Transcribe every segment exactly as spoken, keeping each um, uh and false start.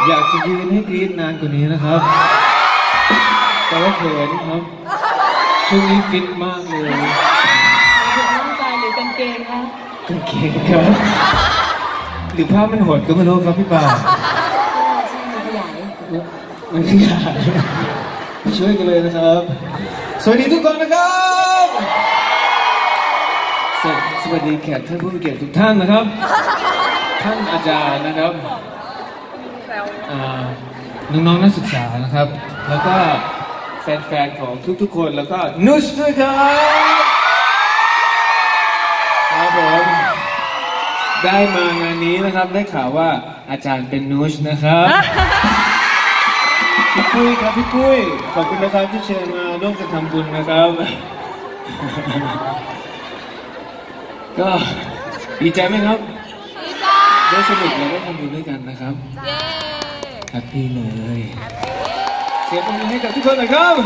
อยากจะยืนให้กรี๊ดนานกว่านี้นะครับแต่ว่าเขินครับช่วงนี้ฟิตมากเลยร่างกายหรือกางเกงคะกางเกงครับหรือภาพมันโหดก็ไม่รู้ครับพี่ป่าใช่มันขยายมันขยายช่วยกันเลยนะครับสวัสดีทุกคนนะครับสวัสดีแขกท่านผู้มีเกียรติทุกท่านนะครับท่านอาจารย์นะครับน้องๆนักศึกษานะครับแล้วก็แฟนๆของทุกๆคนแล้วก็นุชด้วยครับครับผมได้มางานนี้นะครับได้ข่าวว่าอาจารย์เป็นนุชนะครับพี่ปุ้ยครับพี่ปุ้ยขอบคุณนะครับที่เชิญมาร่วมกันทำบุญนะครับก็ดีใจไหมครับดีใจได้สนุกและได้ทำบุญด้วยกันนะครับเย้แฮปปี้เลยเสียงปรบมือให้กับทุกคนหน่อยครับ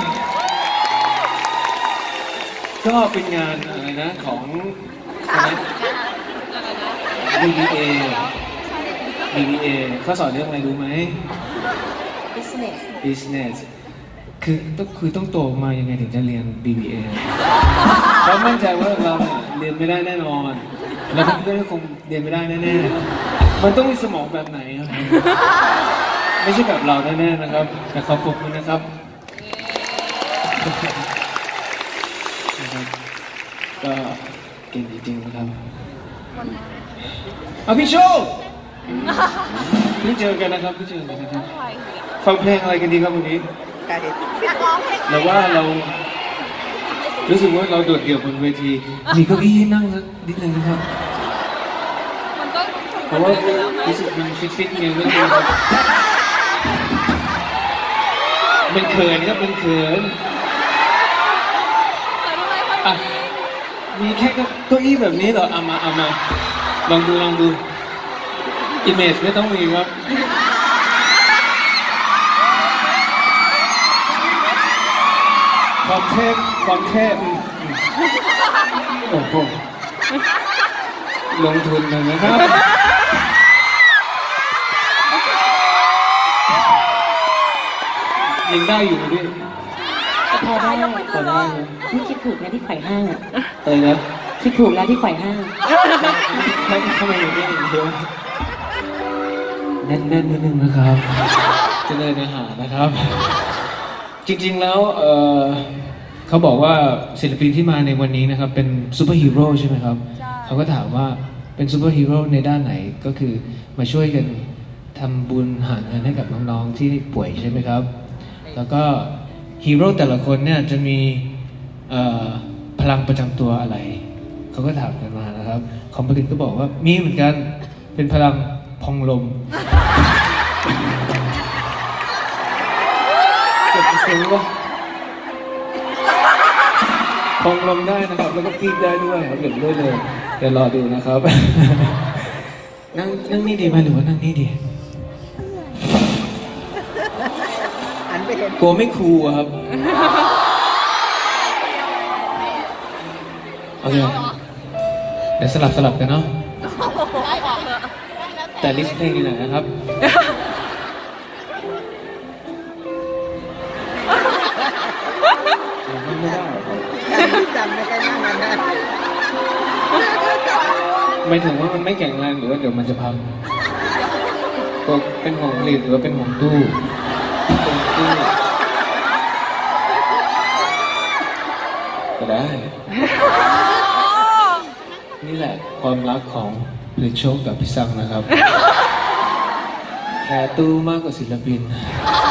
ก็เป็นงานอะไรนะของคณะ บี บี เอ บี บี เอ เขาสอนเรื่องอะไรรู้ไหม business business คือต้องคือต้องโตมายังไงถึงจะเรียน บี บี เอ เพราะมั่นใจว่าเราเรียนไม่ได้แน่นอนแล้วเพื่อนๆก็คงเรียนไม่ได้แน่ๆมันต้องมีสมองแบบไหนครับไม่ใช่แบบเราแน่ๆนะครับแต่ขอบคุณนะครับก็เก่งจริงๆนะครับเอาพี่โชคเพิ่งเจอกันนะครับเพิ่งเจอกันนะครับฟังเพลงอะไรกันดีครับวันนี้หรือว่าเรารู้สึกว่าเราโดดเดี่ยวบนเวทีมีเก้าอี้นั่งสักนิดนึงนะครับเพราะว่ารู้สึกมันฟิตๆไงไม่ได้ครับมันเขินครับมันเขินอ่ะมีแค่เก้าอี้แบบนี้เหรอเอามาเอามาลองดูลองดูอิมเมจไม่ต้องมีครับความเทพความเทพโอ้โหลงทุนเลยนะครับยังได้อยู่ดิพอได้พอได้นี่คิดถูกนะที่ไขว่ห้างอ่ะเออนะคิดถูกแล้วที่ไขว่ห้างทำไมอย่างนี้เยอะแน่นๆนิดนึงนะครับจะเลยเนื้อหานะครับจริงๆแล้วเออเขาบอกว่าศิลปินที่มาในวันนี้นะครับเป็นซูเปอร์ฮีโร่ใช่ไหมครับเขาก็ถามว่าเป็นซูเปอร์ฮีโร่ในด้านไหนก็คือมาช่วยกันทำบุญหาเงินให้กับน้องๆที่ป่วยใช่ไหมครับแล้วก็ฮีโร่แต่ละคนเนี่ยจะมีพลังประจำตัวอะไรเขาก็ถามกันมานะครับคอมพิวเตอร์ก็บอกว่ามีเหมือนกันเป็นพลังพองลมเก็บเสียงก็พองลมได้นะครับแล้วก็กรี๊ดได้ด้วยครับเก็บด้วยเลยเดี๋ยวรอดูนะครับนั่งนั่งนี่ดีไหมหรือว่านั่งนี่ดีกลัวไม่คูลครับโอเคเดี๋ยวสลับสลับกันเนาะแต่ลิสต์เพลงอยู่ไหนนะครับไม่ได้จำไม่ได้นั่งนานไม่ถึงว่ามันไม่แข็งแรงหรือว่าเดี๋ยวมันจะพังก็เป็นของผลิตหรือว่าเป็นของตู้ตู้ก็ได้นี่แหละความรักของผลิตโชคกับพี่ซังนะครับแค่ตู้มากกว่าศิลปิน